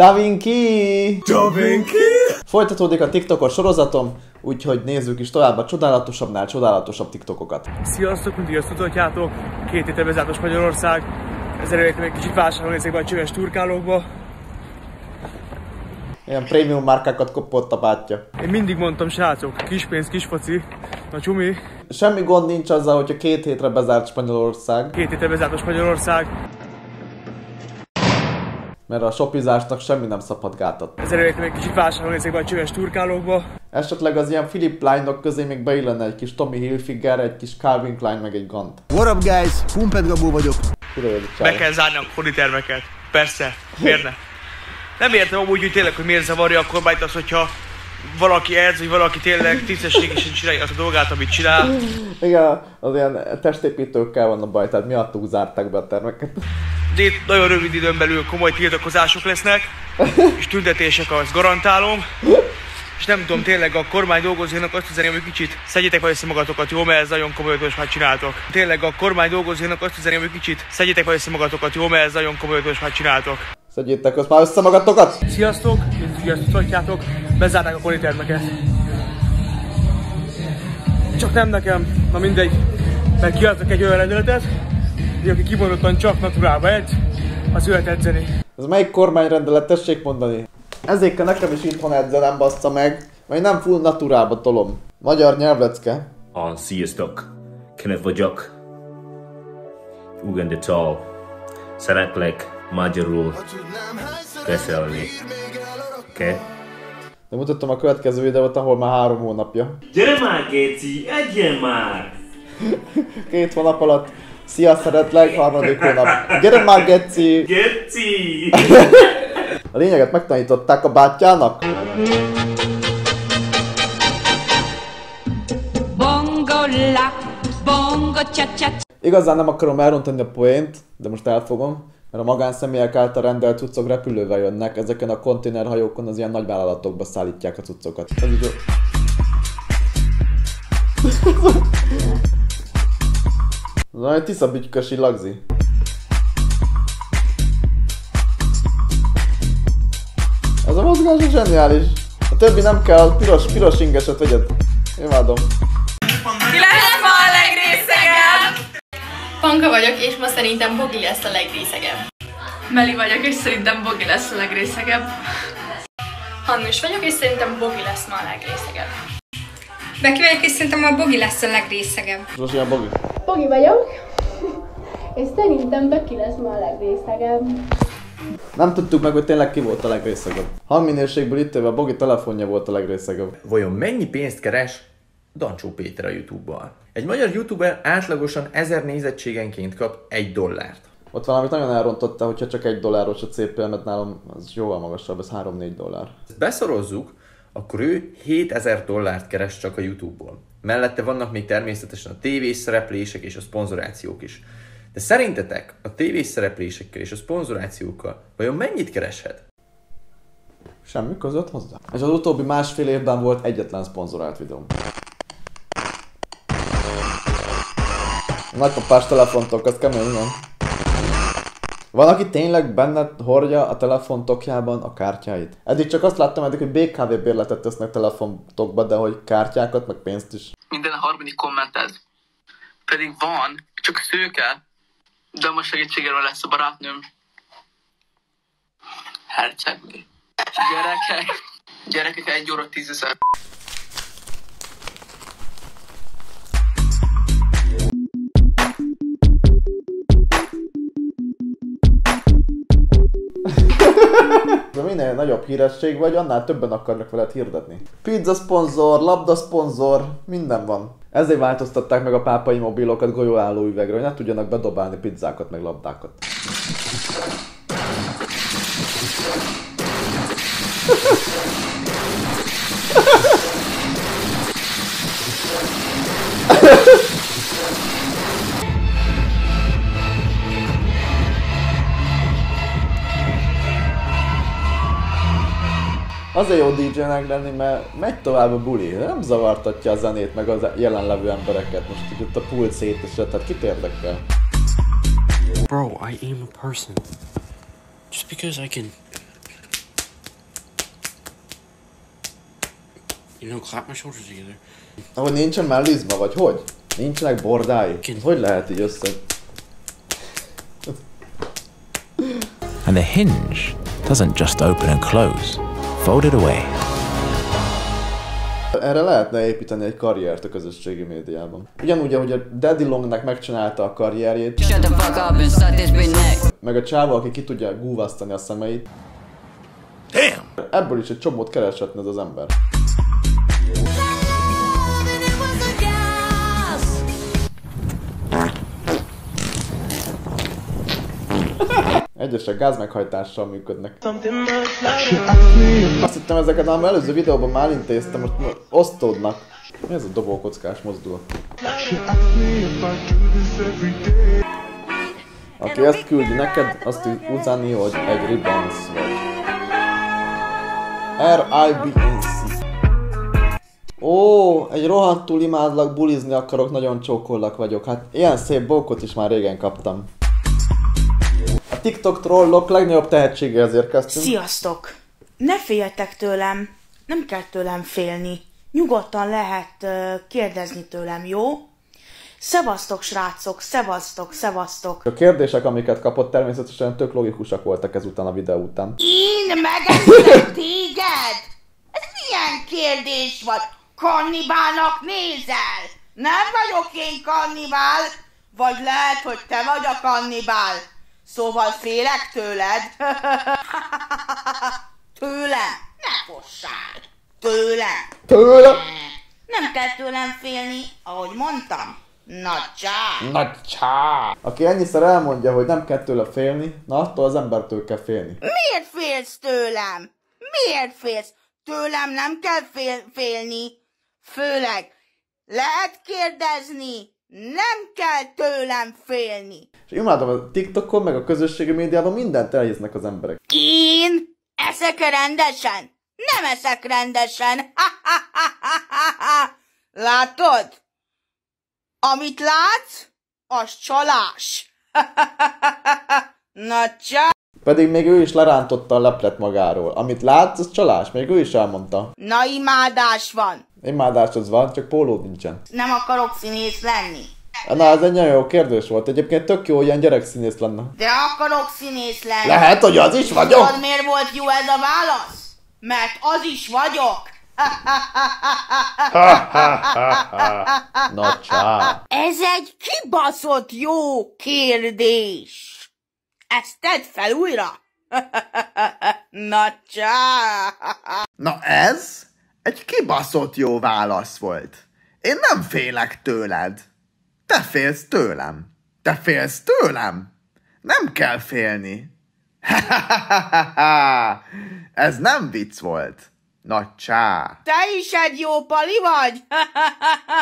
Da Vinci! Da Vinci! Folytatódik a TikTokos sorozatom, úgyhogy nézzük is tovább a csodálatosabbnál csodálatosabb TikTokokat. Sziasztok, mindig azt tudhatjátok, 2 héttel bezárt Magyarország, ezzel eljöttem egy kicsit vásárolni ezekbe a csöves turkálókba. Ilyen prémium márkákat kopott a bátyja. Én mindig mondtam, srácok, kis pénz, kis foci, na csumi. Semmi gond nincs azzal, hogyha 2 hétre bezárt Spanyolország. 2 héttel bezárt Magyarország. Mert a shopizásnak semmi nem szabhat gátat. Ezzel eljöttem egy kicsit vásárolni ezekbe a csöves turkálókba. Esetleg az ilyen Philip Klein-ok közé még beillene egy kis Tommy Hilfiger, egy kis Calvin Klein, meg egy Gant. What up guys? Pumped Gabó vagyok. Be kell zárni a koditermeket. Persze, miért ne? Nem értem amúgy, hogy tényleg, hogy miért zavarja a kormányt az, hogyha valaki edz, vagy valaki tényleg tisztességesen csinálja azt a dolgát, amit csinál. Igen, az ilyen testépítőkkel van a baj, tehát miattuk zárták be a termeket. De itt nagyon rövid időn belül komoly tiltakozások lesznek, és tüntetések, azt garantálom. És nem tudom, tényleg a kormány dolgozóinak azt üzeném, hogy kicsit szedjétek majd össze magatokat, jó, mert ez nagyon komoly, hogy már csináltok. Tényleg a kormány dolgozóinak azt üzeném, hogy kicsit szedjétek majd össze magatokat, jó, mert ez nagyon komoly, hogy már csináltok. Szedjétek azt már össze magatokat! Sziasztok, mint azt tudhatjátok, bezárták a koditermeket. Csak nem nekem, na mindegy, mert kiadtak egy olyan rendeletet, hogy aki kimondottan csak naturálba edz, az jöhet edzeni. Ez melyik kormányrendelet, tessék mondani? Ezért kell nekem is itthon edzenem, bassza meg, mert nem full naturálba tolom. Magyar nyelvlecke. Sziasztok! Kenneth vagyok. Ugandatól. Szeretlek magyarul beszélni. Oké? De mutattam a következő videót, ahol már 3 hónapja. Gyere már, Géci! Egyél már! 2 hónap alatt. Szia, szeretlek, 3. hónap. Gyere már, Geci! Géci! A lényeget megtanították a bátyjának. Bongo la, bongo cha-cha. Igazán nem akarom elrontani a poént, de most elfogom. Mert a magánszemélyek által rendelt cuccok repülővel jönnek, ezeken a konténerhajókon az ilyen nagyvállalatokba szállítják a cuccokat. Ez egy tiszabütykösi lagzi. Ez a mozgás zseniális. A többi nem kell, piros ingeset vegyed. Imádom. Ki lesz ma a legrészegebb? Panka vagyok, és ma szerintem Bogi lesz a legrészegebb. Meli vagyok, és szerintem Bogi lesz a legrészegebb. Hannus vagyok, és szerintem Bogi lesz ma a legrészegebb. Beki vagyok, és szerintem a Bogi lesz a legrészegebb. Zsosian Bogi. Bogi vagyok, és szerintem Beki lesz ma a legrészegebb. Nem tudtuk meg, hogy tényleg ki volt a legrészegebb. Hangminőségből itt a Bogi telefonja volt a legrészegebb. Vajon mennyi pénzt keres Dancsó Péter a YouTube-bal? Egy magyar youtuber átlagosan 1000 nézettségenként kap $1. Ott valamit nagyon elrontotta, hogyha csak $1 a CPM, mert nálam az jóval magasabb, ez $3-4. Ezt beszorozzuk, akkor ő $7000 keres csak a YouTube-ból. Mellette vannak még természetesen a tévés szereplések és a szponzorációk is. De szerintetek a tévés szereplésekkel és a szponzorációkkal vajon mennyit kereshet? Semmi között hozzá. És az utóbbi 1,5 évben volt egyetlen szponzorált videóm. A nagypapás telefontok, az kemény, nem? Van, aki tényleg benne hordja a telefontokjában a kártyáit. Eddig csak azt láttam eddig, hogy BKV bérletet tesznek telefontokba, de hogy kártyákat, meg pénzt is. Minden a harmadik kommented. Pedig van, csak szőke. De most segítségemre lesz a barátnőm. Hercegné. Gyerekek 1 óra 10 000. De minél nagyobb híresség vagy, annál többen akarnak veled hirdetni. Pizza szponzor, labda szponzor, minden van. Ezért változtatták meg a pápai mobilokat golyóálló üvegre, hogy ne tudjanak bedobálni pizzákat meg labdákat. Azért jó DJ-nek lenni, mert megy tovább a buli, nem zavartatja a zenét meg az jelenlevő embereket. Most hogy ott a pult szétesett, tehát kit érdekel? Bro, I am a person. Just because I can Ahogy nincsen mellizma, vagy hogy? Nincsenek bordái? Hogy lehet így össze? And the hinge doesn't just open and close. Fold it away. Erre lehetne építeni egy karriert a közösségi médiában. Ugyanúgy, ahogy a Daddy Longnak megcsinálta a karrierjét, meg a csáva, aki ki tudja gúvasztani a szemeit. Damn! Ebből is egy csomót kereshetne ez az ember. Egyesek gázmeghajtással működnek. Azt hittem, ezeket az előző videóban már intéztem, most osztódnak. Mi ez a dobókockás mozdulat? Aki ezt küldi neked, azt üzenni, hogy egy ribanc vagy. RIBNC. Ó, egy rohadtul imádlak, bulizni akarok, nagyon csókollak vagyok. Hát ilyen szép bókot is már régen kaptam. A TikTok trollok legnagyobb tehetségéhez érkeztünk. Sziasztok! Ne féljetek tőlem, nem kell tőlem félni. Nyugodtan lehet kérdezni tőlem, jó? Szevasztok, srácok, szevasztok. A kérdések, amiket kapott, természetesen tök logikusak voltak ezután a videó után. Én megeszlek téged? Ez milyen kérdés vagy? Kannibálnak nézel? Nem vagyok én kannibál, vagy lehet, hogy te vagy a kannibál. Szóval félek tőled. Tőlem? Ne fossál. Tőlem? Nem kell tőlem félni, ahogy mondtam. Na csá. Aki ennyiszer elmondja, hogy nem kell tőle félni, na attól az embertől kell félni. Miért félsz tőlem? Miért félsz? Tőlem nem kell félni. Főleg lehet kérdezni. Nem kell tőlem félni. És imádom, a TikTokon meg a közösségi médiában mindent elhisznek az emberek. Én eszek rendesen? Nem eszek rendesen. Látod? Amit látsz, az csalás. Na csá. Pedig még ő is lerántotta a leplet magáról. Amit látsz, az csalás. Még ő is elmondta. Na imádás van. Imádás az van, csak pólód nincsen. Nem akarok színész lenni. Na, ez egy nagyon jó kérdés volt. Egyébként tök jó, ilyen gyerekszínész lenne. De akarok színész lenni. Lehet, hogy az is vagyok. Tudod, miért volt jó ez a válasz? Mert az is vagyok. Na csá. Ez egy kibaszott jó kérdés. Ezt tedd fel újra. Na csá. Na ez egy kibaszott jó válasz volt. Én nem félek tőled. Te félsz tőlem. Te félsz tőlem? Nem kell félni. Ez nem vicc volt. Na csá. Te is egy jó pali vagy?